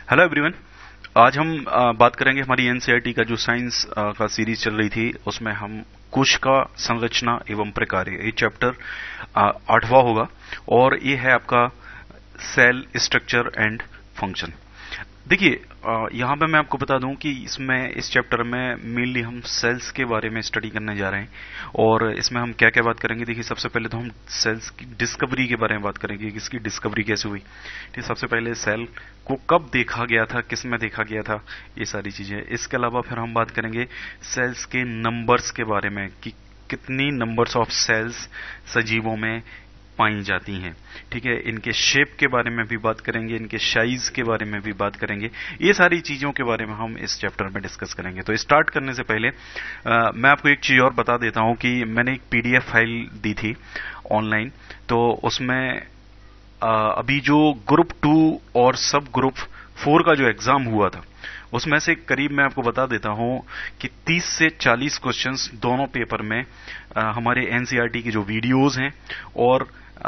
Hello everyone. आज हम बात करेंगे हमारी एनसीईआरटी का जो साइंस का सीरीज चल रही थी उसमें हम कोशिका संरचना एवं प्रकार्य ये चैप्टर 8वां होगा और ये है आपका सेल स्ट्रक्चर एंड फंक्शन। देखिए यहाँ पे मैं आपको बता दूं कि इसमें इस चैप्टर में मेनली हम सेल्स के बारे में स्टडी करने जा रहे हैं और इसमें हम क्या क्या बात करेंगे। देखिए सबसे पहले तो हम सेल्स की डिस्कवरी के बारे में बात करेंगे कि इसकी डिस्कवरी कैसे हुई। ठीक, सबसे पहले सेल को कब देखा गया था, किस में देखा गया था, ये सारी चीजें। इसके अलावा फिर हम बात करेंगे सेल्स के नंबर्स के बारे में कि कितनी नंबर्स ऑफ सेल्स सजीवों में पाई जाती हैं। ठीक है, इनके शेप के बारे में भी बात करेंगे, इनके साइज के बारे में भी बात करेंगे। ये सारी चीजों के बारे में हम इस चैप्टर में डिस्कस करेंगे। तो स्टार्ट करने से पहले मैं आपको एक चीज और बता देता हूं कि मैंने एक पीडीएफ फाइल दी थी ऑनलाइन, तो उसमें अभी जो ग्रुप 2 और सब ग्रुप 4 का जो एग्जाम हुआ था उसमें से करीब मैं आपको बता देता हूं कि 30 से 40 क्वेश्चंस दोनों पेपर में हमारे एनसीईआरटी की जो वीडियोस हैं और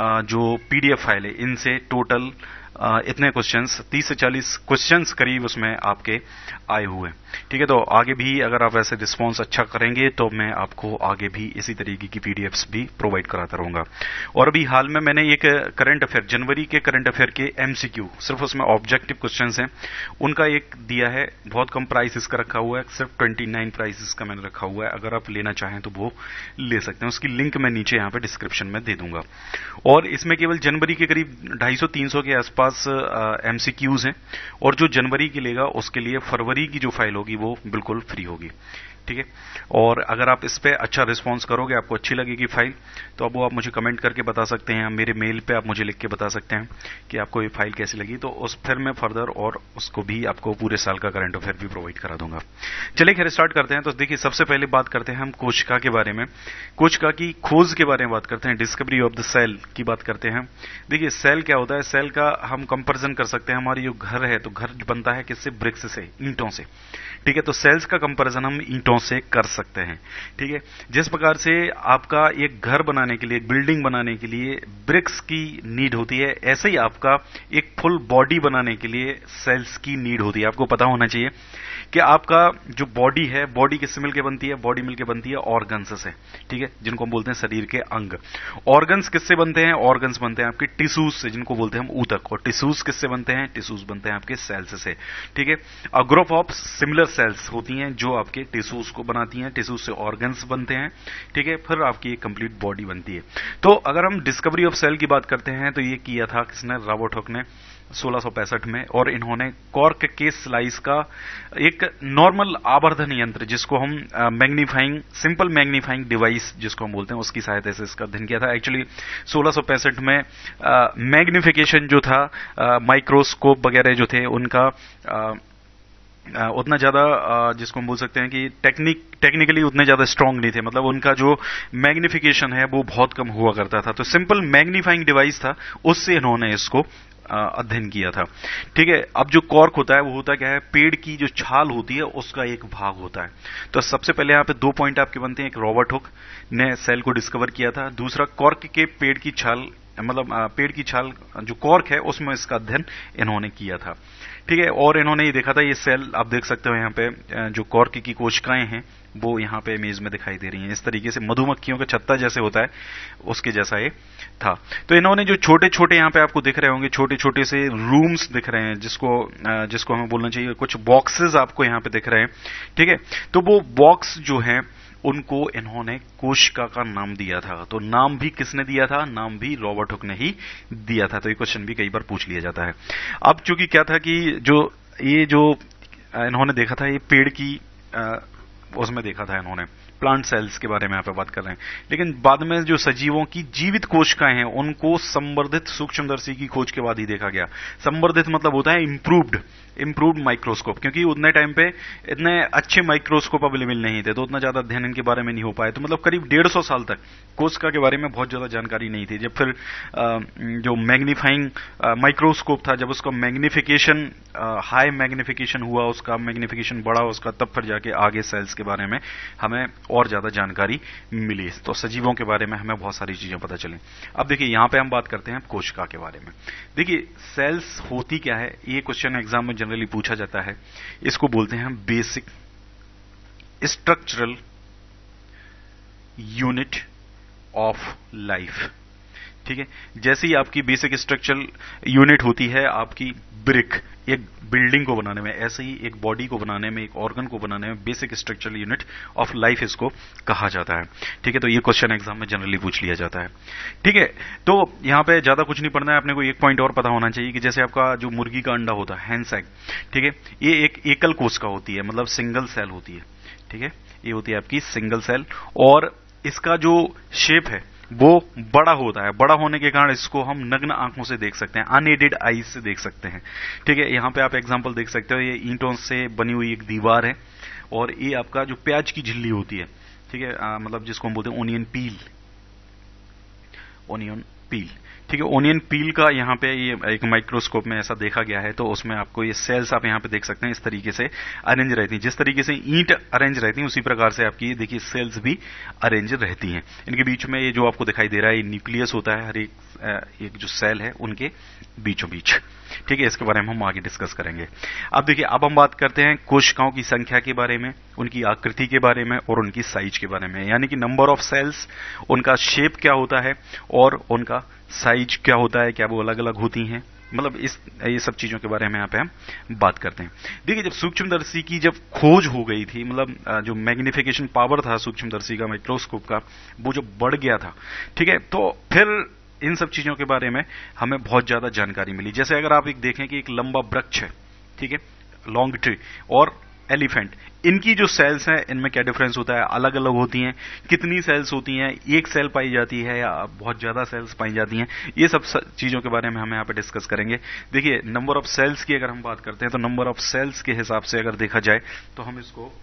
जो पीडीएफ फाइल है इनसे टोटल इतने क्वेश्चंस 30 से 40 क्वेश्चंस करीब उसमें आपके आए हुए। ठीक है, तो आगे भी अगर आप ऐसे रिस्पांस अच्छा करेंगे तो मैं आपको आगे भी इसी तरीके की पीडीएफ्स भी प्रोवाइड कराता रहूंगा। और अभी हाल में मैंने एक करंट अफेयर, जनवरी के करंट अफेयर के एमसीक्यू, सिर्फ उसमें ऑब्जेक्टिव क्वेश्चंस हैं, उनका एक दिया है। बहुत कम प्राइस इसका रखा हुआ है, सिर्फ 29 प्राइस इसका मैंने रखा हुआ है। अगर आप लेना चाहें तो वो ले सकते हैं, उसकी लिंक मैं नीचे यहाँ पे डिस्क्रिप्शन में दे दूंगा। और इसमें केवल जनवरी के करीब 250-300 के आसपास एमसीक्यूज हैं और जो जनवरी की लेगा उसके लिए फरवरी की जो फाइल होगी वो बिल्कुल फ्री होगी। ठीक है, और अगर आप इस पे अच्छा रिस्पांस करोगे, आपको अच्छी लगेगी फाइल, तो अब वो आप मुझे कमेंट करके बता सकते हैं, मेरे मेल पे आप मुझे लिख के बता सकते हैं कि आपको ये फाइल कैसी लगी। तो उस फिर मैं फर्दर और उसको भी आपको पूरे साल का करंट अफेयर भी प्रोवाइड करा दूंगा। चलिए खैर स्टार्ट करते हैं। तो देखिए सबसे पहले बात करते हैं हम कोशिका के बारे में, कोशिका की खोज के बारे में बात करते हैं, डिस्कवरी ऑफ द सेल की बात करते हैं। देखिए सेल क्या होता है, सेल का हम कंपेरिजन कर सकते हैं। हमारी जो घर है तो घर बनता है किससे, ब्रिक्स से, ईंटों से। ठीक है, तो सेल्स का कंपैरिजन हम ईंटों से कर सकते हैं। ठीक है, जिस प्रकार से आपका एक घर बनाने के लिए, एक बिल्डिंग बनाने के लिए ब्रिक्स की नीड होती है, ऐसे ही आपका एक फुल बॉडी बनाने के लिए सेल्स की नीड होती है। आपको पता होना चाहिए कि आपका जो बॉडी है, बॉडी किससे मिलकर बनती है, बॉडी मिलकर बनती है ऑर्गन्स से। ठीक है, जिनको हम बोलते हैं शरीर के अंग। ऑर्गन्स किससे बनते हैं, ऑर्गन्स बनते हैं आपके टिश्यूज से, जिनको बोलते हैं हम ऊतक। और टिश्यूज किससे बनते हैं, टिश्यूज बनते हैं आपके सेल्स से। ठीक है, a group of similar cells होती हैं जो आपके टिश्यूज को बनाती हैं, टिश्यूज से ऑर्गन्स बनते हैं। ठीक है, फिर आपकी एक कंप्लीट बॉडी बनती है। तो अगर हम डिस्कवरी ऑफ सेल की बात करते हैं तो ये किया था किसने, रॉबर्ट हुक ने 1665 में। और इन्होंने कॉर्क के स्लाइस का एक नॉर्मल आवर्धन यंत्र, जिसको हम मैग्नीफाइंग, सिंपल मैग्नीफाइंग डिवाइस जिसको हम बोलते हैं, उसकी सहायता से इसका अध्ययन किया था। एक्चुअली 1665 में मैग्निफिकेशन जो था, माइक्रोस्कोप वगैरह जो थे उनका उतना ज्यादा, जिसको हम बोल सकते हैं कि टेक्निकली उतने ज्यादा स्ट्रांग नहीं थे। मतलब उनका जो मैग्निफिकेशन है वो बहुत कम हुआ करता था। तो सिंपल मैग्नीफाइंग डिवाइस था, उससे इन्होंने इसको अध्ययन किया था। ठीक है, अब जो कॉर्क होता है वो होता क्या है, पेड़ की जो छाल होती है उसका एक भाग होता है। तो सबसे पहले यहाँ पे 2 पॉइंट आपके बनते हैं। एक, रॉबर्ट हुक ने सेल को डिस्कवर किया था। दूसरा, कॉर्क के पेड़ की छाल, मतलब पेड़ की छाल जो कॉर्क है उसमें इसका अध्ययन इन्होंने किया था। ठीक है, और इन्होंने ये देखा था, ये सेल आप देख सकते हो यहाँ पे, जो कॉर्क की कोशिकाएं हैं वो यहाँ पे इमेज में दिखाई दे रही हैं। इस तरीके से मधुमक्खियों का छत्ता जैसे होता है उसके जैसा ये था। तो इन्होंने जो छोटे छोटे यहाँ पे आपको दिख रहे होंगे, छोटे छोटे से रूम्स दिख रहे हैं, जिसको हमें बोलना चाहिए, कुछ बॉक्सेस आपको यहाँ पे दिख रहे हैं। ठीक है, तो वो बॉक्स जो है उनको इन्होंने कोशिका का नाम दिया था। तो नाम भी किसने दिया था, नाम भी रॉबर्ट हुक ने ही दिया था। तो ये क्वेश्चन भी कई बार पूछ लिया जाता है। अब चूंकि क्या था कि ये जो इन्होंने देखा था, ये पेड़ की उसमें देखा था इन्होंने, प्लांट सेल्स के बारे में यहाँ पे बात कर रहे हैं। लेकिन बाद में जो सजीवों की जीवित कोशिकाएं हैं उनको संवर्धित सूक्ष्मदर्शी की खोज के बाद ही देखा गया। संवर्धित मतलब होता है इम्प्रूव्ड माइक्रोस्कोप, क्योंकि उतने टाइम पे इतने अच्छे माइक्रोस्कोप अवेलेबल नहीं थे, तो उतना ज्यादा अध्ययन इनके बारे में नहीं हो पाया। तो मतलब करीब 150 साल तक कोशिका के बारे में बहुत ज्यादा जानकारी नहीं थी। जब फिर जो मैग्नीफाइंग माइक्रोस्कोप था, जब उसका मैग्निफिकेशन, हाई मैग्निफिकेशन हुआ, उसका मैग्निफिकेशन बढ़ा उसका, तब फिर जाके आगे सेल्स के बारे में हमें और ज्यादा जानकारी मिली। तो सजीवों के बारे में हमें बहुत सारी चीजें पता चली। अब देखिए यहां पे हम बात करते हैं कोशिका के बारे में। देखिए सेल्स होती क्या है, ये क्वेश्चन एग्जाम में जनरली पूछा जाता है। इसको बोलते हैं basic structural unit of life. ठीक है, जैसे ही आपकी बेसिक स्ट्रक्चरल यूनिट होती है आपकी ब्रिक एक बिल्डिंग को बनाने में, ऐसे ही एक बॉडी को बनाने में, एक ऑर्गन को बनाने में basic structural unit of life इसको कहा जाता है। ठीक है, तो ये क्वेश्चन एग्जाम में जनरली पूछ लिया जाता है। ठीक है, तो यहां पे ज्यादा कुछ नहीं पढ़ना है, अपने को एक पॉइंट और पता होना चाहिए कि जैसे आपका जो मुर्गी का अंडा होता है हैंस एग, ठीक है, ये एक एकल कोशिका होती है, मतलब सिंगल सेल होती है। ठीक है, ये होती है आपकी सिंगल सेल, और इसका जो शेप है वो बड़ा होता है। बड़ा होने के कारण इसको हम नग्न आंखों से देख सकते हैं, अनएडेड आईज से देख सकते हैं। ठीक है, यहां पे आप एग्जांपल देख सकते हो, ये ईंटों से बनी हुई एक दीवार है, और ये आपका जो प्याज की झिल्ली होती है, ठीक है, मतलब जिसको हम बोलते हैं ओनियन पील, ओनियन पील। ठीक है, ओनियन पील का यहाँ पे ये एक माइक्रोस्कोप में ऐसा देखा गया है, तो उसमें आपको ये सेल्स आप यहाँ पे देख सकते हैं, इस तरीके से अरेंज रहती हैं। जिस तरीके से ईंट अरेंज रहती है उसी प्रकार से आपकी देखिए सेल्स भी अरेंज रहती हैं। इनके बीच में ये जो आपको दिखाई दे रहा है ये न्यूक्लियस होता है, हर एक जो सेल है उनके बीचों बीच। ठीक है, इसके बारे में हम आगे डिस्कस करेंगे। अब देखिए, अब हम बात करते हैं कोशिकाओं की संख्या के बारे में, उनकी आकृति के बारे में और उनकी साइज के बारे में, यानी कि नंबर ऑफ सेल्स, उनका शेप क्या होता है और उनका साइज क्या होता है, क्या वो अलग अलग होती हैं, मतलब ये सब चीजों के बारे में यहाँ पे हम बात करते हैं। देखिए, जब सूक्ष्मदर्शी की जब खोज हो गई थी, मतलब जो मैग्निफिकेशन पावर था सूक्ष्मदर्शी का, माइक्रोस्कोप का, वो जब बढ़ गया था, ठीक है, तो फिर इन सब चीजों के बारे में हमें बहुत ज्यादा जानकारी मिली। जैसे अगर आप एक देखें कि एक लंबा वृक्ष है, ठीक है, लॉन्ग ट्री, और एलिफेंट, इनकी जो सेल्स हैं इनमें क्या डिफरेंस होता है, अलग अलग होती हैं। कितनी सेल्स होती हैं, एक सेल पाई जाती है या बहुत ज्यादा सेल्स पाई जाती हैं, ये सब चीजों के बारे में हम यहाँ पे डिस्कस करेंगे। देखिए, नंबर ऑफ सेल्स की अगर हम बात करते हैं तो नंबर ऑफ सेल्स के हिसाब से अगर देखा जाए तो हम इसको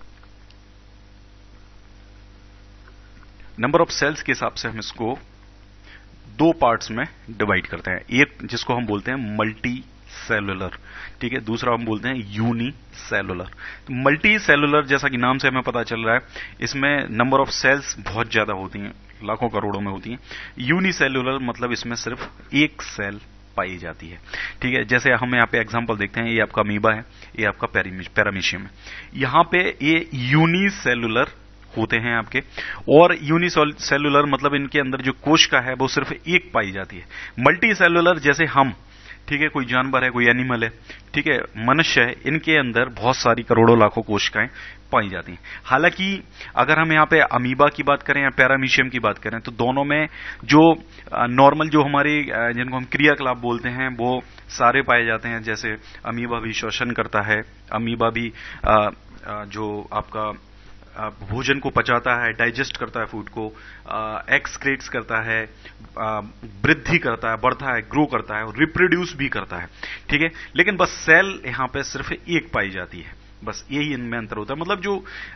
नंबर ऑफ सेल्स के हिसाब से हम इसको दो पार्ट्स में डिवाइड करते हैं। एक जिसको हम बोलते हैं मल्टी सेलुलर, ठीक है, दूसरा हम बोलते हैं यूनी सेलुलर। तो मल्टी सेलुलर जैसा कि नाम से हमें पता चल रहा है, इसमें नंबर ऑफ सेल्स बहुत ज्यादा होती हैं, लाखों करोड़ों में होती हैं। यूनी सेलुलर मतलब इसमें सिर्फ एक सेल पाई जाती है। ठीक है, जैसे हम यहाँ पे एग्जांपल देखते हैं, ये आपका अमीबा है, ये आपका पैरामीशियम है। यहां पे ये यूनी सेलुलर होते हैं आपके, और यूनिसेलुलर मतलब इनके अंदर जो कोशिका है वो सिर्फ एक पाई जाती है। मल्टी सेलुलर जैसे हम, ठीक है, कोई जानवर है, कोई एनिमल है, ठीक है, मनुष्य है, इनके अंदर बहुत सारी करोड़ों लाखों कोशिकाएं पाई जाती हैं। हालांकि अगर हम यहाँ पे अमीबा की बात करें या पैरामीशियम की बात करें तो दोनों में जो नॉर्मल जो हमारे जिनको हम क्रियाकलाप बोलते हैं वो सारे पाए जाते हैं। जैसे अमीबा भी श्वसन करता है, अमीबा भी जो आपका भोजन को पचाता है, डाइजेस्ट करता है फूड को, एक्सक्रीट्स करता है, वृद्धि करता है, बढ़ता है, ग्रो करता है, और रिप्रोड्यूस भी करता है। ठीक है, लेकिन बस सेल यहां पे सिर्फ एक पाई जाती है, बस यही इनमें अंतर होता है। मतलब जो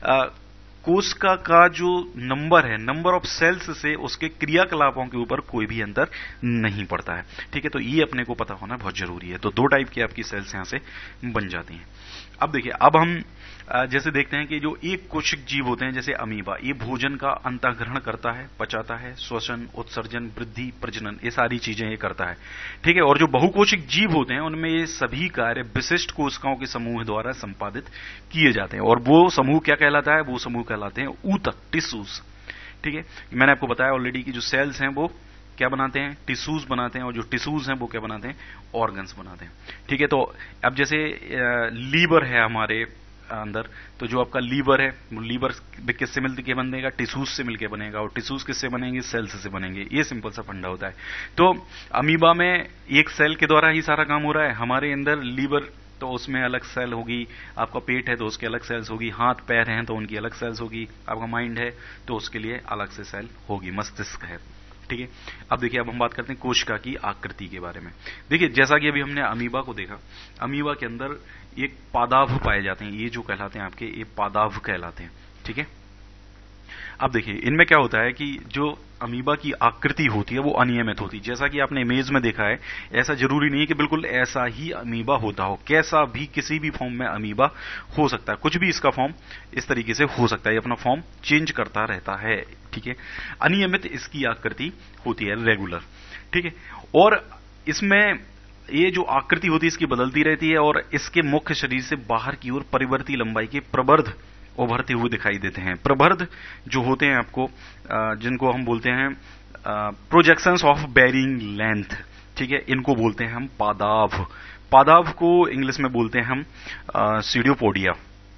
कोशिका का जो नंबर है, नंबर ऑफ सेल्स से उसके क्रियाकलापों के ऊपर कोई भी अंतर नहीं पड़ता है। ठीक है, तो ये अपने को पता होना बहुत जरूरी है। तो दो टाइप की आपकी सेल्स यहां से बन जाती हैं। अब देखिए, अब हम जैसे देखते हैं कि जो एक कोशिक जीव होते हैं जैसे अमीबा, ये भोजन का अंतःग्रहण करता है, पचाता है, श्वसन, उत्सर्जन, वृद्धि, प्रजनन, ये सारी चीजें ये करता है। ठीक है, और जो बहुकोशिक जीव होते हैं उनमें ये सभी कार्य विशिष्ट कोशिकाओं के समूह द्वारा संपादित किए जाते हैं, और वो समूह क्या कहलाता है, वो समूह कहलाते हैं ऊतक, टिश्यूज। ठीक है, मैंने आपको बताया ऑलरेडी कि जो सेल्स हैं वो क्या बनाते हैं, टिश्यूज बनाते हैं, और जो टिश्यूज हैं वो क्या बनाते हैं, ऑर्गन्स बनाते हैं। ठीक है, तो अब जैसे लीवर है हमारे अंदर, तो जो आपका लीवर है, लीवर किससे मिलके बनेगा, टिश्यूज से मिलके बनेगा, और टिश्यूज किससे बनेंगे, सेल्स से बनेंगे। ये सिंपल सा फंडा होता है। तो अमीबा में एक सेल के द्वारा ही सारा काम हो रहा है। हमारे अंदर लीवर, तो उसमें अलग सेल होगी, आपका पेट है तो उसके अलग सेल्स होगी, हाथ पैर हैं तो उनकी अलग सेल्स होगी, आपका माइंड है तो उसके लिए अलग से सेल होगी, मस्तिष्क है। ठीक है, अब देखिए, अब हम बात करते हैं कोशिका की आकृति के बारे में। देखिए, जैसा कि अभी हमने अमीबा को देखा, अमीबा के अंदर एक पादाभ पाए जाते हैं, ये जो कहलाते हैं आपके, ये पादाभ कहलाते हैं। ठीक है, अब देखिए इनमें क्या होता है कि जो अमीबा की आकृति होती है वो अनियमित होती है। जैसा कि आपने इमेज में देखा है, ऐसा जरूरी नहीं है कि बिल्कुल ऐसा ही अमीबा होता हो, कैसा भी किसी भी फॉर्म में अमीबा हो सकता है, कुछ भी इसका फॉर्म इस तरीके से हो सकता है, ये अपना फॉर्म चेंज करता रहता है। ठीक है, अनियमित इसकी आकृति होती है, रेगुलर। ठीक है, और इसमें ये जो आकृति होती है इसकी बदलती रहती है और इसके मुख्य शरीर से बाहर की ओर परिवर्ती लंबाई के प्रवर्ध उभरते हुए दिखाई देते हैं। प्रवर्ध जो होते हैं आपको जिनको हम बोलते हैं प्रोजेक्शंस ऑफ बेरिंग लेंथ, ठीक है, इनको बोलते हैं हम पादाव। पादाव को इंग्लिश में बोलते हैं हम सीडियोपोडिया,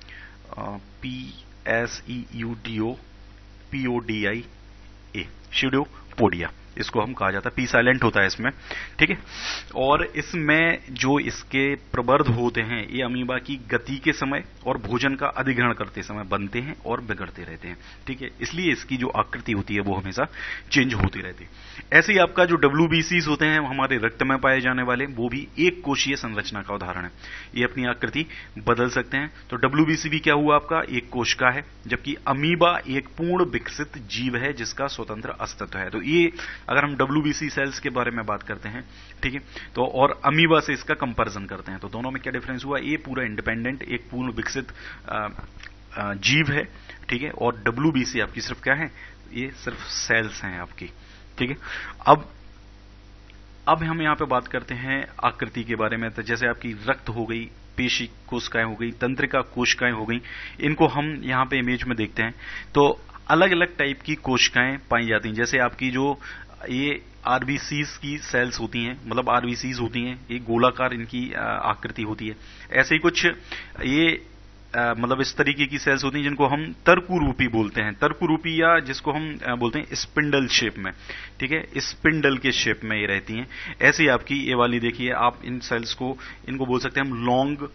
PSEUDOPODIA, सीडियोपोडिया इसको हम कहा जाता है, पी साइलेंट होता है इसमें। ठीक है, और इसमें जो इसके प्रवर्ध होते हैं ये अमीबा की गति के समय और भोजन का अधिग्रहण करते समय बनते हैं और बिगड़ते रहते हैं। ठीक है, इसलिए इसकी जो आकृति होती है वो हमेशा चेंज होती रहती है। ऐसे ही आपका जो WBCs होते हैं हमारे रक्त में पाए जाने वाले, वो भी एक कोशीय संरचना का उदाहरण है, ये अपनी आकृति बदल सकते हैं। तो WBC भी क्या हुआ आपका, एक कोश का है, जबकि अमीबा एक पूर्ण विकसित जीव है जिसका स्वतंत्र अस्तित्व है। तो ये अगर हम WBC सेल्स के बारे में बात करते हैं, ठीक है, तो और अमीबा से इसका कंपैरिजन करते हैं तो दोनों में क्या डिफरेंस हुआ, ये पूरा इंडिपेंडेंट एक पूर्ण विकसित जीव है। ठीक है, और WBC आपकी सिर्फ क्या है, ये सिर्फ सेल्स हैं आपकी। ठीक है, अब हम यहां पे बात करते हैं आकृति के बारे में। तो जैसे आपकी रक्त हो गई, पेशी कोशिकाएं हो गई, तंत्रिका कोशिकाएं हो गई, इनको हम यहां पे इमेज में देखते हैं तो अलग अलग टाइप की कोशिकाएं पाई जाती हैं। जैसे आपकी जो ये आरबीसीज की सेल्स होती हैं, मतलब आरबीसीज होती हैं, ये गोलाकार इनकी आकृति होती है। ऐसे ही कुछ ये मतलब इस तरीके की सेल्स होती हैं जिनको हम तर्कुरूपी बोलते हैं, तर्कुरूपी, या जिसको हम बोलते हैं स्पिंडल शेप में। ठीक है, स्पिंडल के शेप में ये रहती हैं। ऐसे ही आपकी ये वाली देखिए, आप इन सेल्स को इनको बोल सकते हैं हम लॉन्ग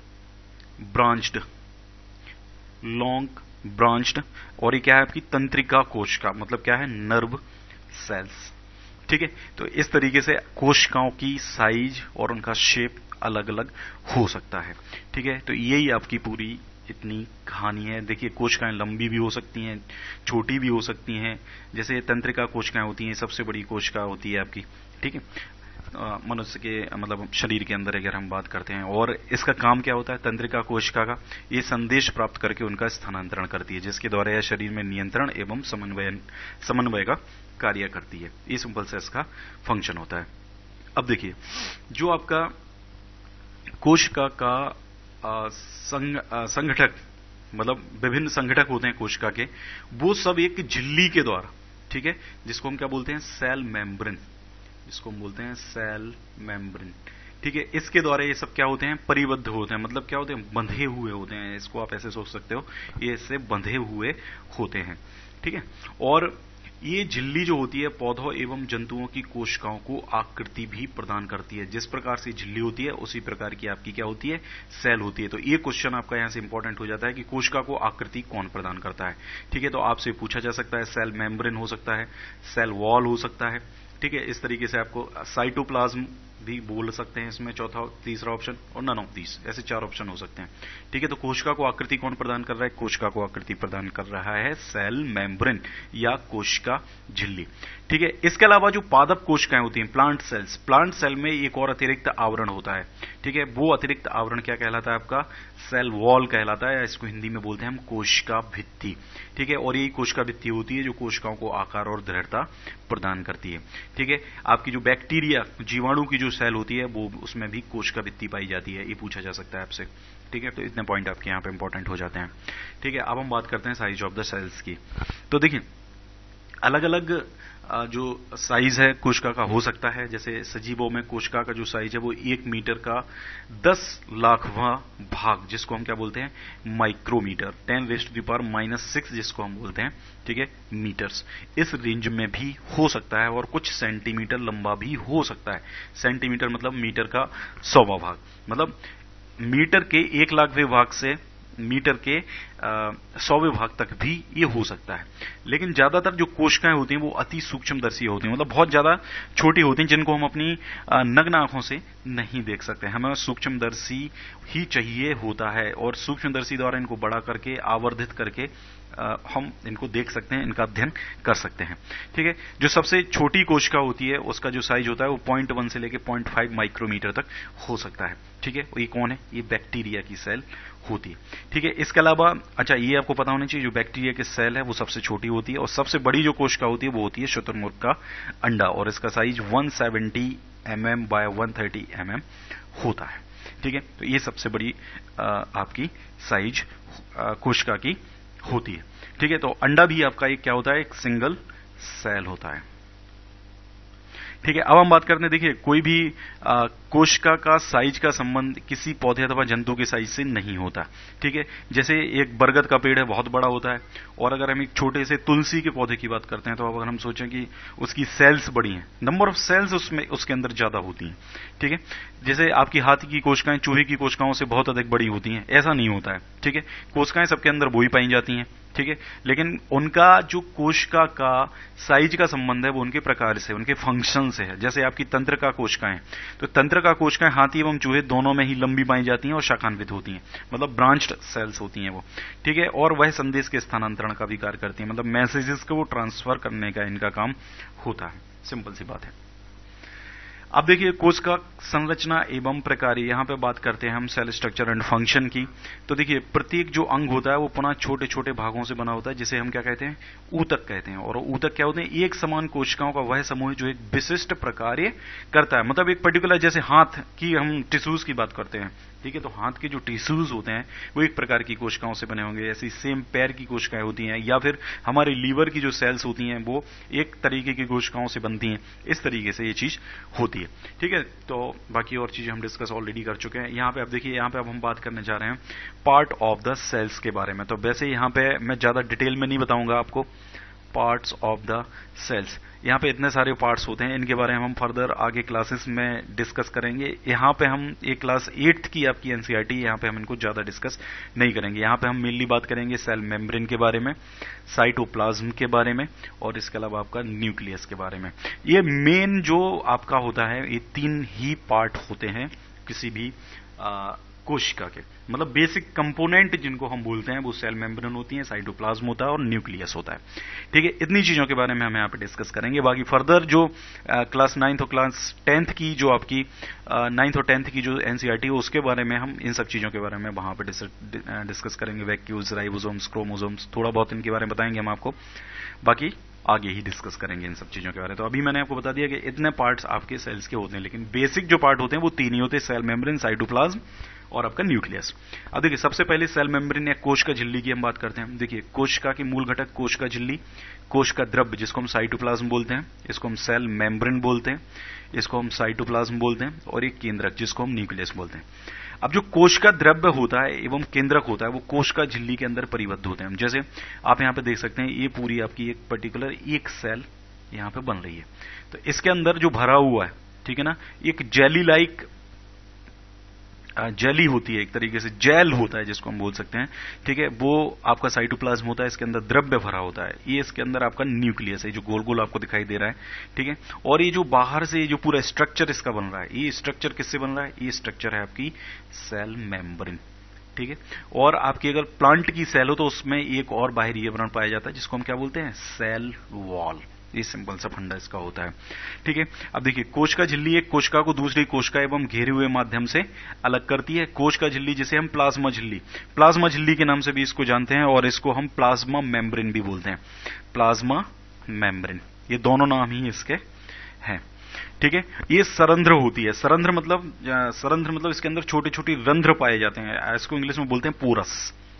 ब्रांच्ड, और ये क्या है आपकी तंत्रिका कोशिका, मतलब क्या है, नर्व सेल्स। ठीक है, तो इस तरीके से कोशिकाओं की साइज और उनका शेप अलग अलग हो सकता है। ठीक है, तो यही आपकी पूरी इतनी कहानी है। देखिए कोशिकाएं लंबी भी हो सकती हैं, छोटी भी हो सकती हैं। जैसे तंत्रिका कोशिकाएं होती हैं, सबसे बड़ी कोशिका होती है आपकी। ठीक है, मनुष्य के मतलब शरीर के अंदर अगर हम बात करते हैं, और इसका काम क्या होता है तंत्रिका कोशिका का, ये संदेश प्राप्त करके उनका स्थानांतरण करती है, जिसके द्वारा यह शरीर में नियंत्रण एवं समन्वय का कार्य करती है। ये सिंपल से इसका फंक्शन होता है। अब देखिए जो आपका कोशिका का संगठक, मतलब विभिन्न संगठक होते हैं कोशिका के, वो सब एक झिल्ली के द्वारा, ठीक है, जिसको हम क्या बोलते हैं, सेल मेम्ब्रेन, जिसको हम बोलते हैं सेल मेम्ब्रेन। ठीक है, इसके द्वारा ये सब क्या होते हैं, परिबद्ध होते हैं, मतलब क्या होते हैं, बंधे हुए होते हैं। इसको आप ऐसे सोच सकते हो, ये इससे बंधे हुए होते हैं। ठीक है, और ये झिल्ली जो होती है पौधों एवं जंतुओं की कोशिकाओं को आकृति भी प्रदान करती है। जिस प्रकार से झिल्ली होती है उसी प्रकार की आपकी क्या होती है, सेल होती है। तो ये क्वेश्चन आपका यहां से इंपॉर्टेंट हो जाता है कि कोशिका को आकृति कौन प्रदान करता है। ठीक है, तो आपसे पूछा जा सकता है सेल मेम्ब्रेन हो सकता है, सेल वॉल हो सकता है। ठीक है, इस तरीके से आपको साइटोप्लाज्म भी बोल सकते हैं इसमें, चौथा तीसरा ऑप्शन, और नन ऑफ दीस, ऐसे 4 ऑप्शन हो सकते हैं। ठीक है, तो कोशिका को आकृति कौन प्रदान कर रहा है, कोशिका को आकृति प्रदान कर रहा है सेल मेम्ब्रेन या कोशिका झिल्ली। ठीक है, इसके अलावा जो पादप कोशिकाएं होती हैं, प्लांट सेल्स, प्लांट सेल में एक और अतिरिक्त आवरण होता है। ठीक है, वो अतिरिक्त आवरण क्या कहलाता है आपका, सेल वॉल कहलाता है, या इसको हिंदी में बोलते हैं हम कोशिका भित्ति। ठीक है, और यही कोशिका भित्ति होती है जो कोशिकाओं को आकार और दृढ़ता प्रदान करती है। ठीक है, आपकी जो बैक्टीरिया, जीवाणु की जो सेल होती है वो, उसमें भी कोशिका भित्ति पाई जाती है, ये पूछा जा सकता है आपसे। ठीक है, तो इतने पॉइंट आपके यहाँ पे इंपॉर्टेंट हो जाते हैं। ठीक है, अब हम बात करते हैं साइज ऑफ द सेल्स की। तो देखिए अलग अलग जो साइज है कोशिका का हो सकता है। जैसे सजीवों में कोशिका का जो साइज है वो 1 मीटर का 10 लाखवां भाग, जिसको हम क्या बोलते हैं, माइक्रोमीटर, 10⁻⁻⁶ जिसको हम बोलते हैं, ठीक है, मीटर्स, इस रेंज में भी हो सकता है, और कुछ सेंटीमीटर लंबा भी हो सकता है। सेंटीमीटर मतलब मीटर का 100वां भाग, मतलब मीटर के 1 लाखवें भाग से मीटर के 100वें भाग तक भी ये हो सकता है। लेकिन ज्यादातर जो कोशिकाएं होती हैं वो अति सूक्ष्मदर्शी होती हैं, मतलब बहुत ज्यादा छोटी होती हैं, जिनको हम अपनी नग्न आंखों से नहीं देख सकते। हमें सूक्ष्मदर्शी ही चाहिए होता है, और सूक्ष्मदर्शी द्वारा इनको बड़ा करके, आवर्धित करके हम इनको देख सकते हैं, इनका अध्ययन कर सकते हैं। ठीक है, जो सबसे छोटी कोशिका होती है उसका जो साइज होता है वो 0.1 से लेके 0.5 माइक्रोमीटर तक हो सकता है। ठीक है, ये कौन है? ये बैक्टीरिया की सेल होती है। ठीक है, इसके अलावा अच्छा ये आपको पता होना चाहिए, जो बैक्टीरिया की सेल है वो सबसे छोटी होती है और सबसे बड़ी जो कोशिका होती है वो होती है शुतुरमुर्ग का अंडा, और इसका साइज 170 mm बाय 130 mm होता है। ठीक है, तो ये सबसे बड़ी आपकी साइज कोशिका की होती है। ठीक है, तो अंडा भी आपका एक क्या होता है? एक सिंगल सेल होता है। ठीक है, अब हम बात करते हैं, देखिए कोई भी कोशिका का साइज का संबंध किसी पौधे अथवा जंतु के साइज से नहीं होता। ठीक है, जैसे एक बरगद का पेड़ है, बहुत बड़ा होता है, और अगर हम एक छोटे से तुलसी के पौधे की बात करते हैं तो अगर हम सोचें कि उसकी सेल्स बड़ी हैं, नंबर ऑफ सेल्स उसमें उसके अंदर ज्यादा होती हैं। ठीक है, जैसे आपकी हाथी की कोशिकाएं चूहे की कोशिकाओं से बहुत अधिक बड़ी होती हैं, ऐसा नहीं होता है। ठीक है, कोशिकाएं सबके अंदर वो ही पाई जाती हैं। ठीक है, लेकिन उनका जो कोशिका का साइज का संबंध है वो उनके प्रकार से, उनके फंक्शन से है। जैसे आपकी तंत्रिका कोशिकाएं, तो तंत्रिका कोशिकाएं हाथी एवं चूहे दोनों में ही लंबी पाई जाती हैं और शाखान्वित होती हैं, मतलब ब्रांच्ड सेल्स होती हैं वो। ठीक है, और वह संदेश के स्थानांतरण का भी कार्य करती हैं, मतलब मैसेजेस को वो ट्रांसफर करने का इनका काम होता है। सिंपल सी बात है। अब देखिए कोशिका संरचना एवं प्रकार, यहां पे बात करते हैं हम सेल स्ट्रक्चर एंड फंक्शन की। तो देखिए प्रत्येक जो अंग होता है वो पुनः छोटे छोटे भागों से बना होता है, जिसे हम क्या कहते हैं? ऊतक कहते हैं। और ऊतक क्या होते हैं? एक समान कोशिकाओं का वह समूह जो एक विशिष्ट प्रकार करता है, मतलब एक पर्टिकुलर, जैसे हाथ की हम टिश्यूज की बात करते हैं। ठीक है, तो हाथ के जो टिश्यूज होते हैं वो एक प्रकार की कोशिकाओं से बने होंगे, ऐसी सेम पैर की कोशिकाएं होती हैं, या फिर हमारे लीवर की जो सेल्स होती हैं वो एक तरीके की कोशिकाओं से बनती हैं। इस तरीके से ये चीज होती है। ठीक है, तो बाकी और चीजें हम डिस्कस ऑलरेडी कर चुके हैं। यहाँ पे आप देखिए, यहाँ पे अब हम बात करने जा रहे हैं पार्ट ऑफ द सेल्स के बारे में। तो वैसे यहाँ पे मैं ज्यादा डिटेल में नहीं बताऊंगा आपको पार्ट्स ऑफ द सेल्स। यहाँ पे इतने सारे पार्ट्स होते हैं, इनके बारे में हम फर्दर आगे क्लासेस में डिस्कस करेंगे। यहाँ पे हम एक क्लास 8th की आपकी एनसीईआरटी, यहाँ पे हम इनको ज्यादा डिस्कस नहीं करेंगे। यहाँ पे हम मेनली बात करेंगे सेल मेम्ब्रेन के बारे में, साइटोप्लाज्म के बारे में, और इसके अलावा आपका न्यूक्लियस के बारे में। ये मेन जो आपका होता है, ये 3 ही पार्ट होते हैं किसी भी कोशिका के, मतलब बेसिक कंपोनेंट जिनको हम बोलते हैं वो सेल मेम्ब्रेन होती है, साइटोप्लाज्म होता है और न्यूक्लियस होता है। ठीक है, इतनी चीजों के बारे में हम यहाँ पे डिस्कस करेंगे। बाकी फर्दर जो क्लास 9th और क्लास 10th की जो आपकी 9th और 10th की जो एनसीईआरटी है उसके बारे में हम इन सब चीजों के बारे में वहां पे डिस्कस करेंगे। वैक्यूल्स, राइबोसोम्स, क्रोमोसोम्स, थोड़ा बहुत इनके बारे में बताएंगे हम आपको, बाकी आगे ही डिस्कस करेंगे इन सब चीजों के बारे में। तो अभी मैंने आपको बता दिया कि इतने पार्ट्स आपके सेल्स के होते हैं, लेकिन बेसिक जो पार्ट होते हैं वो 3 ही होते हैं, सेल मेम्ब्रेन, साइटोप्लाज्म और आपका न्यूक्लियस। अब देखिए सबसे पहले सेल मेम्ब्रेन या कोशिका झिल्ली की हम बात करते हैं। देखिए कोशिका की मूल घटक कोशिका झिल्ली, कोशिका द्रव्य जिसको हम साइटोप्लाज्म बोलते हैं, इसको हम सेल मेम्ब्रेन बोलते हैं, इसको हम साइटोप्लाज्म बोलते हैं, और एक केंद्रक जिसको हम न्यूक्लियस बोलते हैं। अब जो कोशिका द्रव्य होता है एवं केंद्रक होता है वो कोशिका झिल्ली के अंदर परिबद्ध होते हैं। जैसे आप यहाँ पे देख सकते हैं, ये पूरी आपकी एक पर्टिकुलर एक सेल यहाँ पे बन रही है, तो इसके अंदर जो भरा हुआ है, ठीक है ना, एक जेली लाइक जेली होती है, एक तरीके से जेल होता है जिसको हम बोल सकते हैं। ठीक है, वो आपका साइटोप्लाज्म होता है, इसके अंदर द्रव्य भरा होता है। ये इसके अंदर आपका न्यूक्लियस है जो गोल गोल आपको दिखाई दे रहा है। ठीक है, और ये जो बाहर से जो पूरा स्ट्रक्चर इसका बन रहा है, ये स्ट्रक्चर किससे बन रहा है? ये स्ट्रक्चर है आपकी सेल मेम्ब्रेन। ठीक है, और आपकी अगर प्लांट की सेल हो तो उसमें एक और बाहरी आवरण पाया जाता है जिसको हम क्या बोलते हैं? Cell wall. ये सिंपल सा फंडा इसका होता है। ठीक है, अब देखिए कोशिका झिल्ली एक कोशिका को दूसरी कोशिका एवं घेरे हुए माध्यम से अलग करती है। कोशिका झिल्ली जिसे हम प्लाज्मा झिल्ली के नाम से भी इसको जानते हैं, और इसको हम प्लाज्मा मेम्ब्रेन भी बोलते हैं। प्लाज्मा मेम्ब्रेन, ये दोनों नाम ही इसके हैं। ठीक है, ये सरंध्र होती है। सरंध्र मतलब इसके अंदर छोटे छोटे रंध्र पाए जाते हैं, इसको इंग्लिश में बोलते हैं पोरस,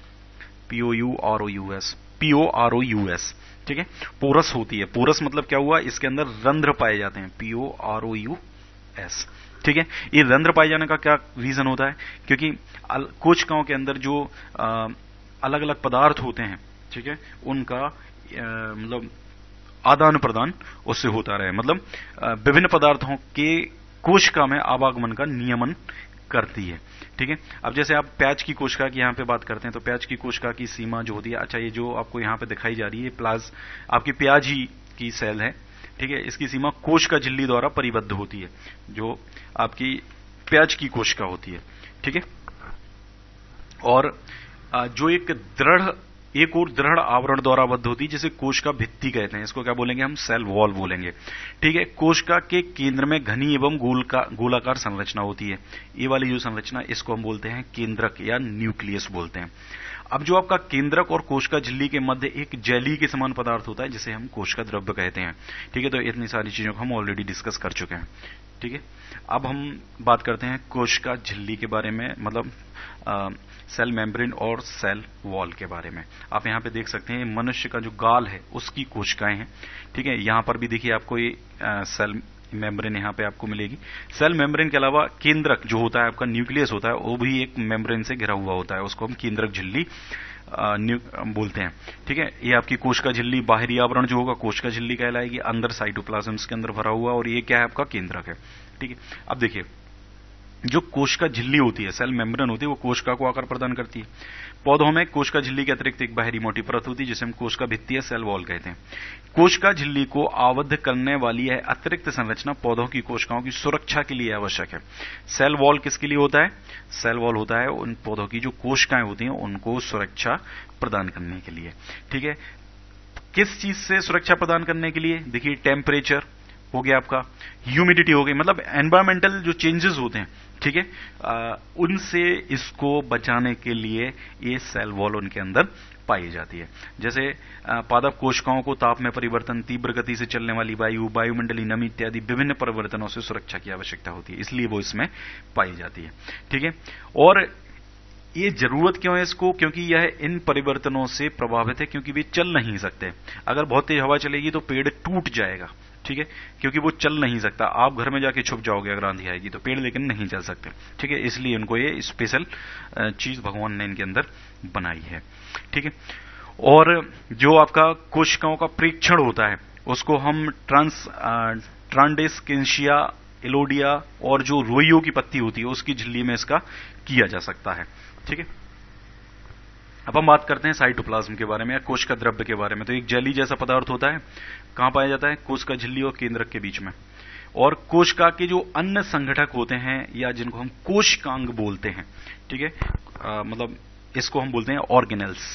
POROUS। ठीक है, पोरस होती है। पोरस मतलब क्या हुआ? इसके अंदर रंध्र पाए जाते हैं, POROUS। ठीक है, ये रंध्र पाए जाने का क्या रीजन होता है? क्योंकि कोशिकाओं के अंदर जो अलग अलग पदार्थ होते हैं, ठीक है, उनका मतलब आदान प्रदान उससे होता रहे, मतलब विभिन्न पदार्थों के कोशिका में आवागमन का नियमन करती है। ठीक है, अब जैसे आप प्याज की कोशिका की यहाँ पे बात करते हैं, तो प्याज की कोशिका की सीमा जो होती है, अच्छा ये जो आपको यहाँ पे दिखाई जा रही है आपकी प्याज ही की सेल है। ठीक है, इसकी सीमा कोशिका झिल्ली द्वारा परिबद्ध होती है, जो आपकी प्याज की कोशिका होती है। ठीक है, और जो एक दृढ़ एक और दृढ़ आवरण द्वारा आबद्ध होती है, जिसे कोशिका भित्ति कहते हैं। इसको क्या बोलेंगे हम? सेल वॉल बोलेंगे। ठीक है। कोशिका के केंद्र में घनी एवं गोलाकार संरचना होती है। ये वाली जो संरचना, इसको हम बोलते हैं केंद्रक या न्यूक्लियस बोलते हैं। अब जो आपका केंद्रक और कोशिका झिल्ली के मध्य एक जेली के समान पदार्थ होता है, जिसे हम कोशिका द्रव्य कहते हैं। ठीक है। तो इतनी सारी चीजों को हम ऑलरेडी डिस्कस कर चुके हैं। ठीक है। अब हम बात करते हैं कोशिका झिल्ली के बारे में, मतलब सेल मेम्ब्रेन और सेल वॉल के बारे में। आप यहां पे देख सकते हैं मनुष्य का जो गाल है उसकी कोशिकाएं हैं। ठीक है। यहां पर भी देखिए आपको ये सेल मेम्ब्रेन यहां पे आपको मिलेगी। सेल मेम्ब्रेन के अलावा केंद्रक जो होता है आपका, न्यूक्लियस होता है, वो भी एक मेम्ब्रेन से घिरा हुआ होता है। उसको हम केंद्रक झिल्ली बोलते हैं। ठीक है। ये आपकी कोशिका झिल्ली, बाहरी आवरण जो होगा कोशिका झिल्ली कहलाएगी, अंदर साइटोप्लाज्म के अंदर भरा हुआ, और ये क्या है आपका? केंद्रक है। ठीक है। अब देखिए जो कोशिका झिल्ली होती है, सेल मेम्ब्रेन होती है, वो कोशिका को आकार प्रदान करती है। पौधों में कोशिका झिल्ली के अतिरिक्त एक बाहरी मोटी परत होती है, जिसे हम कोशिका भित्ति या सेल वॉल कहते हैं। कोशिका झिल्ली को आबद्ध करने वाली यह अतिरिक्त संरचना पौधों की कोशिकाओं की सुरक्षा के लिए आवश्यक है। सेल वॉल किसके लिए होता है? सेल वॉल होता है उन पौधों की जो कोशिकाएं होती हैं उनको सुरक्षा प्रदान करने के लिए। ठीक है। किस चीज से सुरक्षा प्रदान करने के लिए? देखिए टेम्परेचर हो गया आपका, ह्यूमिडिटी हो गई, मतलब एनवायरमेंटल जो चेंजेस होते हैं, ठीक है, उनसे इसको बचाने के लिए ये सेल वॉल उनके अंदर पाई जाती है। जैसे पादप कोशिकाओं को ताप में परिवर्तन, तीव्र गति से चलने वाली वायु, वायुमंडलीय नमी इत्यादि विभिन्न परिवर्तनों से सुरक्षा की आवश्यकता होती है, इसलिए वो इसमें पाई जाती है। ठीक है। और ये जरूरत क्यों है इसको? क्योंकि यह इन परिवर्तनों से प्रभावित है, क्योंकि वे चल नहीं सकते। अगर बहुत तेज हवा चलेगी तो पेड़ टूट जाएगा। ठीक है। क्योंकि वो चल नहीं सकता। आप घर में जाके छुप जाओगे अगर आंधी आएगी तो, पेड़ लेकिन नहीं चल सकते। ठीक है। इसलिए इनको ये स्पेशल चीज भगवान ने इनके अंदर बनाई है। ठीक है। और जो आपका कोशिकाओं का प्रेक्षण होता है उसको हम ट्रांडेस्केंशिया, एलोडिया और जो रोइयो की पत्ती होती है उसकी झिल्ली में इसका किया जा सकता है। ठीक है। अब हम बात करते हैं साइटोप्लाज्म के बारे में या कोशिका द्रव्य के बारे में। तो एक जेली जैसा पदार्थ होता है, कहां पाया जाता है? कोशिका झिल्ली और केंद्रक के बीच में। और कोशिका के जो अन्य संगठक होते हैं या जिनको हम कोशिकांग बोलते हैं, ठीक है, मतलब इसको हम बोलते हैं organelles,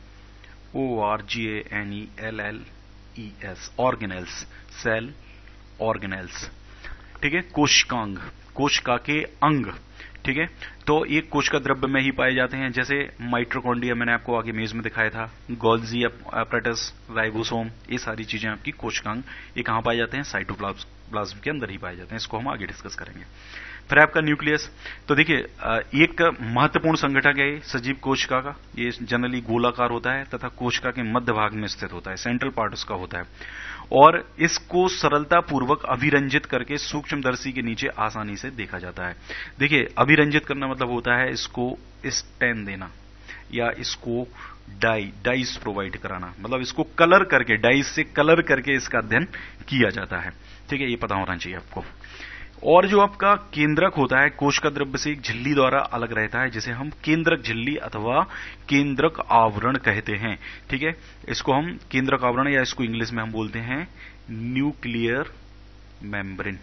ORGANELLES, organelles, cell organelles. ठीक है। कोशिकांग, कोशिका के अंग। ठीक है। तो ये कोशिका द्रव्य में ही पाए जाते हैं, जैसे माइटोकॉन्ड्रिया मैंने आपको आगे इमेज में दिखाया था, गोल्जी अपरेटस, राइबोसोम, ये सारी चीजें आपकी कोशिकांग, ये कहां पाए जाते हैं? साइटोप्लाज्म के अंदर ही पाए जाते हैं। इसको हम आगे डिस्कस करेंगे। फिर आपका न्यूक्लियस। तो देखिए एक महत्वपूर्ण संगठक है सजीव कोशिका का। ये जनरली गोलाकार होता है तथा कोशिका के मध्य भाग में स्थित होता है, सेंट्रल पार्ट उसका होता है, और इसको सरलता पूर्वक अभिरंजित करके सूक्ष्मदर्शी के नीचे आसानी से देखा जाता है। देखिए अभिरंजित करना मतलब होता है इसको स्टैन देना या इसको डाइस प्रोवाइड कराना, मतलब इसको कलर करके, डाइस से कलर करके इसका अध्ययन किया जाता है। ठीक है। ये पता होना चाहिए आपको। और जो आपका केंद्रक होता है कोशिका द्रव्य से एक झिल्ली द्वारा अलग रहता है, जिसे हम केंद्रक झिल्ली अथवा केंद्रक आवरण कहते हैं। ठीक है। इसको हम केंद्रक आवरण या इसको इंग्लिश में हम बोलते हैं न्यूक्लियर मेम्ब्रेन।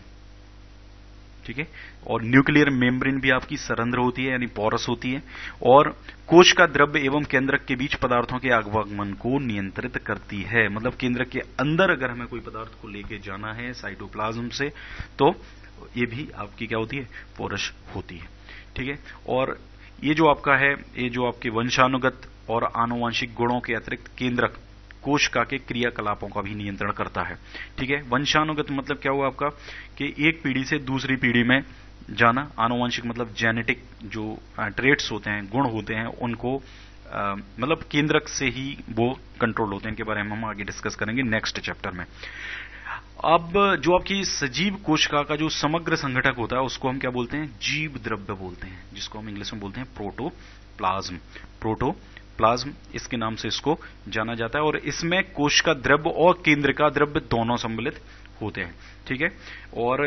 ठीक है। और न्यूक्लियर मेम्ब्रेन भी आपकी सरंध्र होती है, यानी पोरस होती है, और कोशिका द्रव्य एवं केंद्रक के बीच पदार्थों के आगमन को नियंत्रित करती है। मतलब केंद्रक के अंदर अगर हमें कोई पदार्थ को लेके जाना है साइटोप्लाज्म से, तो ये भी आपकी क्या होती है? पोरस होती है। ठीक है। और ये जो आपका है, ये जो आपके वंशानुगत और आनुवंशिक गुणों के अतिरिक्त केंद्रक कोशिका के क्रियाकलापों का भी नियंत्रण करता है। ठीक है। वंशानुगत मतलब क्या हुआ आपका कि एक पीढ़ी से दूसरी पीढ़ी में जाना। आनुवंशिक मतलब जेनेटिक जो ट्रेट्स होते हैं, गुण होते हैं, उनको मतलब केंद्रक से ही वो कंट्रोल होते हैं। इनके बारे में हम आगे डिस्कस करेंगे नेक्स्ट चैप्टर में। अब जो आपकी सजीव कोशिका का जो समग्र संगठक होता है उसको हम क्या बोलते हैं? जीव द्रव्य बोलते हैं, जिसको हम इंग्लिश में बोलते हैं प्रोटोप्लाज्म। प्रोटोप्लाज्म इसके नाम से इसको जाना जाता है, और इसमें कोशिका द्रव्य और केंद्र का द्रव्य दोनों सम्मिलित होते हैं। ठीक है। और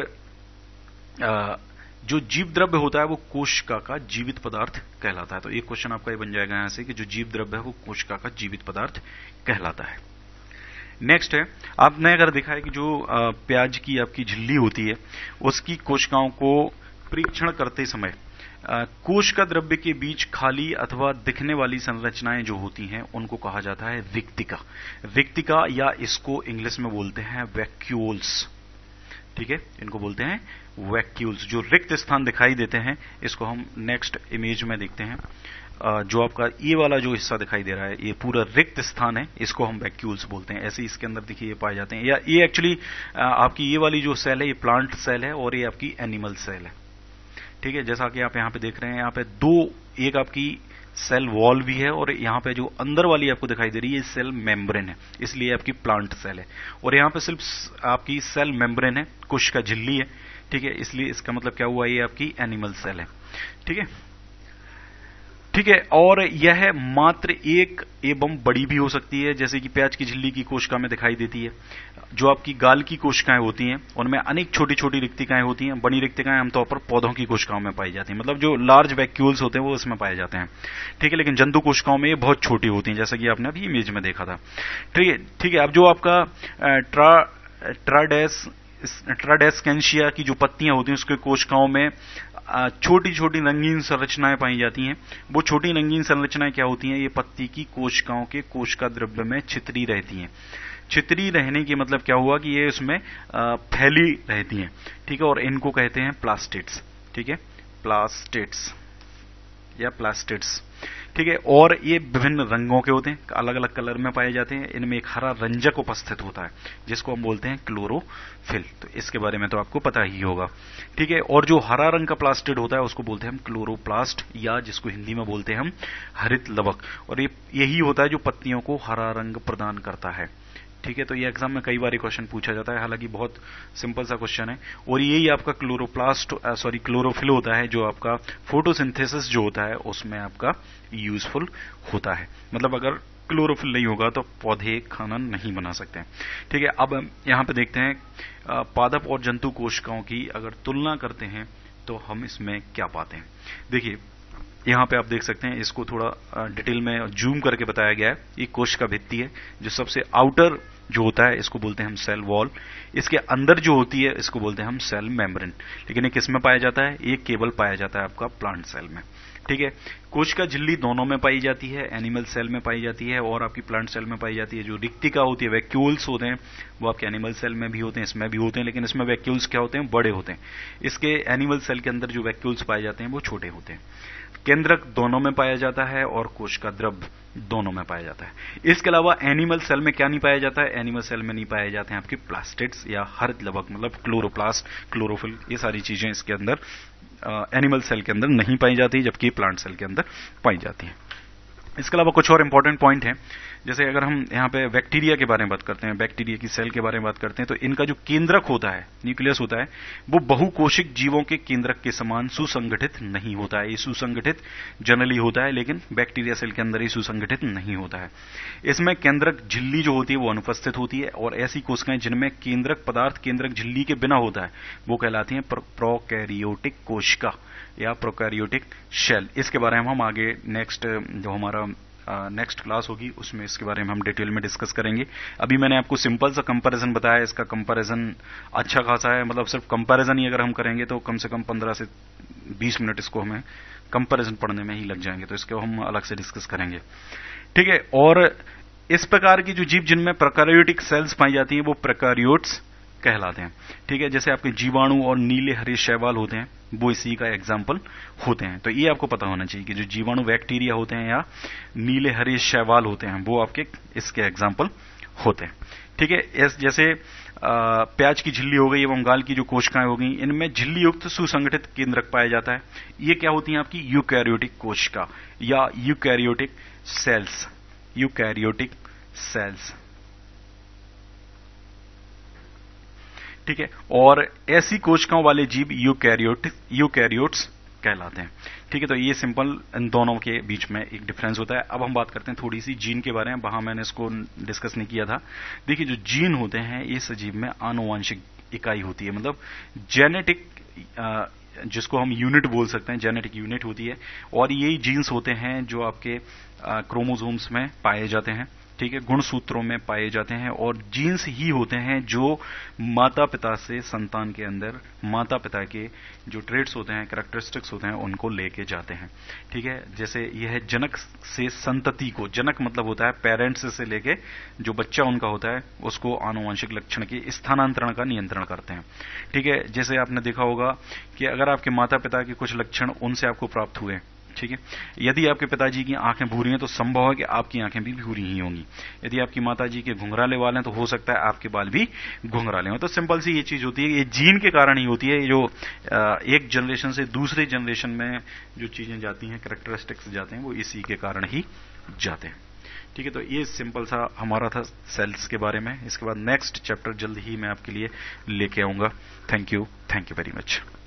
जो जीव द्रव्य होता है वो कोशिका का जीवित पदार्थ कहलाता है। तो एक क्वेश्चन आपका ये बन जाएगा यहां से कि जो जीव द्रव्य है वो कोशिका का जीवित पदार्थ कहलाता है। नेक्स्ट है, आपने अगर देखा है कि जो प्याज की आपकी झिल्ली होती है उसकी कोशिकाओं को परीक्षण करते समय कोश का द्रव्य के बीच खाली अथवा दिखने वाली संरचनाएं जो होती हैं उनको कहा जाता है रिक्तिका। रिक्तिका या इसको इंग्लिश में बोलते हैं वैक्यूल्स। ठीक है, इनको बोलते हैं वैक्यूल्स। जो रिक्त स्थान दिखाई देते हैं इसको हम नेक्स्ट इमेज में देखते हैं। जो आपका ये वाला जो हिस्सा दिखाई दे रहा है ये पूरा रिक्त स्थान है, इसको हम वैक्यूल्स बोलते हैं। ऐसे इसके अंदर देखिए ये पाए जाते हैं। या ये एक्चुअली आपकी ये वाली जो सेल है ये प्लांट सेल है और ये आपकी एनिमल सेल है। ठीक है, जैसा कि आप यहाँ पे देख रहे हैं, यहाँ पे दो, एक आपकी सेल वॉल भी है और यहाँ पे जो अंदर वाली आपको दिखाई दे रही है ये सेल मेम्ब्रेन है, इसलिए आपकी प्लांट सेल है। और यहाँ पे सिर्फ आपकी सेल मेम्ब्रेन है, कोश का झिल्ली है। ठीक है, इसलिए इसका मतलब क्या हुआ, ये आपकी एनिमल सेल है। ठीक है, ठीक है। और यह मात्र एक एवं बड़ी भी हो सकती है, जैसे कि प्याज की झिल्ली की कोशिका में दिखाई देती है। जो आपकी गाल की कोशिकाएं होती हैं उनमें अनेक छोटी छोटी रिक्तिकाएं होती हैं। बड़ी रिक्तिकाएं आमतौर पर पौधों की कोशिकाओं में पाई जाती हैं, मतलब जो लार्ज वैक्यूल्स होते हैं वो इसमें पाए जाते हैं। ठीक है, लेकिन जंतु कोशिकाओं में ये बहुत छोटी होती हैं, जैसा कि आपने अभी इमेज में देखा था। ठीक है, ठीक है। अब जो आपका ट्राडेस्केंशिया की जो पत्तियां होती हैं उसके कोशिकाओं में छोटी छोटी रंगीन संरचनाएं पाई जाती हैं। वो छोटी रंगीन संरचनाएं क्या होती हैं, ये पत्ती की कोशिकाओं के कोशिका द्रव्य में छितरी रहती हैं। छितरी रहने की मतलब क्या हुआ कि ये उसमें फैली रहती हैं। ठीक है, और इनको कहते हैं प्लास्टिड्स। ठीक है, प्लास्टिड्स या प्लास्टिड्स। ठीक है, और ये विभिन्न रंगों के होते हैं, अलग अलग कलर में पाए जाते हैं। इनमें एक हरा रंजक उपस्थित होता है जिसको हम बोलते हैं क्लोरोफिल। तो इसके बारे में तो आपको पता ही होगा। ठीक है, और जो हरा रंग का प्लास्टिड होता है उसको बोलते हैं हम क्लोरोप्लास्ट, या जिसको हिंदी में बोलते हैं हम हरित लवक। और यही होता है जो पत्तियों को हरा रंग प्रदान करता है। ठीक है, तो ये एग्जाम में कई बार क्वेश्चन पूछा जाता है, हालांकि बहुत सिंपल सा क्वेश्चन है। और यही आपका क्लोरोफिल होता है जो आपका फोटोसिंथेसिस जो होता है उसमें आपका यूजफुल होता है। मतलब अगर क्लोरोफिल नहीं होगा तो पौधे खाना नहीं बना सकते हैं। ठीक है, अब यहां पे देखते हैं पादप और जंतु कोशिकाओं की अगर तुलना करते हैं तो हम इसमें क्या पाते हैं। देखिए यहां पे आप देख सकते हैं, इसको थोड़ा डिटेल में जूम करके बताया गया है। ये कोश का भित्ति है, जो सबसे आउटर जो होता है इसको बोलते हैं हम सेल वॉल। इसके अंदर जो होती है इसको बोलते हैं हम सेल मेम्ब्रेन। लेकिन ये किस में पाया जाता है, ये केवल पाया जाता है आपका प्लांट सेल में। ठीक है, कोश का झिल्ली दोनों में पाई जाती है, एनिमल सेल में पाई जाती है और आपकी प्लांट सेल में पाई जाती है। जो रिक्तिका होती है, वैक्यूल्स होते हैं, वो आपके एनिमल सेल में भी होते हैं, इसमें भी होते हैं, लेकिन इसमें वैक्यूल्स क्या होते हैं, बड़े होते हैं। इसके एनिमल सेल के अंदर जो वैक्यूल्स पाए जाते हैं वो छोटे होते हैं। केंद्रक दोनों में पाया जाता है और कोश का द्रव्य दोनों में पाया जाता है। इसके अलावा एनिमल सेल में क्या नहीं पाया जाता है, एनिमल सेल में नहीं पाए जाते हैं आपके प्लास्टिड्स या हरित लवक, मतलब क्लोरोप्लास्ट, क्लोरोफिल, ये सारी चीजें इसके अंदर एनिमल सेल के अंदर नहीं पाई जाती, जबकि प्लांट सेल के अंदर पाई जाती है। इसके अलावा कुछ और इंपॉर्टेंट पॉइंट हैं, जैसे अगर हम यहाँ पे बैक्टीरिया के बारे में बात करते हैं, बैक्टीरिया की सेल के बारे में बात करते हैं, तो इनका जो केंद्रक होता है, न्यूक्लियस होता है, वो बहुकोशिक जीवों के केंद्रक के समान सुसंगठित नहीं होता है। ये सुसंगठित जनरली होता है, लेकिन बैक्टीरिया सेल के अंदर ही सुसंगठित नहीं होता है। इसमें केंद्रक झिल्ली जो होती है वो अनुपस्थित होती है, और ऐसी कोशिकाएं जिनमें केंद्रक पदार्थ केंद्रक झिल्ली के बिना होता है वो कहलाती हैं प्रोकैरियोटिक कोशिका या प्रोकैरियोटिक शेल। इसके बारे में हम आगे नेक्स्ट जो हमारा नेक्स्ट क्लास होगी उसमें इसके बारे में हम डिटेल में डिस्कस करेंगे। अभी मैंने आपको सिंपल सा कंपैरिजन बताया, इसका कंपैरिजन अच्छा खासा है, मतलब सिर्फ कंपैरिजन ही अगर हम करेंगे तो कम से कम 15 से 20 मिनट इसको हमें कंपैरिजन पढ़ने में ही लग जाएंगे, तो इसको हम अलग से डिस्कस करेंगे। ठीक है, और इस प्रकार की जो जीव जिनमें प्रोकैरियोटिक सेल्स पाई जाती है वो प्रोकैरियोट्स कहलाते हैं। ठीक है, जैसे आपके जीवाणु और नीले हरे शैवाल होते हैं वो इसी का एग्जाम्पल होते हैं। तो ये आपको पता होना चाहिए कि जो जीवाणु बैक्टीरिया होते हैं या नीले हरे शैवाल होते हैं वो आपके इसके एग्जाम्पल होते हैं। ठीक है, जैसे प्याज की झिल्ली हो गई एवं गाल की जो कोशिकाएं हो गई, इनमें झिल्ली युक्त सुसंगठित केंद्रक पाया जाता है। ये क्या होती है आपकी यूकैरियोटिक कोशिका या यूकैरियोटिक सेल्स, यूकैरियोटिक सेल्स। ठीक है, और ऐसी कोशिकाओं वाले जीव यूकैरियोट्स कहलाते हैं। ठीक है, तो ये सिंपल इन दोनों के बीच में एक डिफरेंस होता है। अब हम बात करते हैं थोड़ी सी जीन के बारे में, वहां मैंने इसको डिस्कस नहीं किया था। देखिए जो जीन होते हैं ये सजीव में आनुवांशिक इकाई होती है, मतलब जेनेटिक, जिसको हम यूनिट बोल सकते हैं, जेनेटिक यूनिट होती है। और यही जीन्स होते हैं जो आपके क्रोमोसोम्स में पाए जाते हैं। ठीक ठीक है, गुणसूत्रों में पाए जाते हैं और जीन्स ही होते हैं जो माता पिता से संतान के अंदर माता पिता के जो ट्रेट्स होते हैं, कैरेक्टरिस्टिक्स होते हैं, उनको लेके जाते हैं। ठीक है, जैसे यह जनक से संतति को, जनक मतलब होता है पेरेंट्स से लेके जो बच्चा उनका होता है उसको आनुवंशिक लक्षण के स्थानांतरण का नियंत्रण करते हैं। ठीक है, जैसे आपने देखा होगा कि अगर आपके माता पिता के कुछ लक्षण उनसे आपको प्राप्त हुए, ठीक है, यदि आपके पिताजी की आंखें भूरी हैं तो संभव है कि आपकी आंखें भी भूरी ही होंगी। यदि आपकी माताजी के घुंघराले वाले हैं तो हो सकता है आपके बाल भी घुंघराले हों। तो सिंपल सी ये चीज होती है, ये जीन के कारण ही होती है। जो एक जनरेशन से दूसरे जनरेशन में जो चीजें जाती हैं, कैरेक्टरिस्टिक्स जाते हैं, वो इसी के कारण ही जाते हैं। ठीक है, तो ये सिंपल सा हमारा था सेल्स के बारे में। इसके बाद नेक्स्ट चैप्टर जल्द ही मैं आपके लिए लेके आऊंगा। Thank you very much.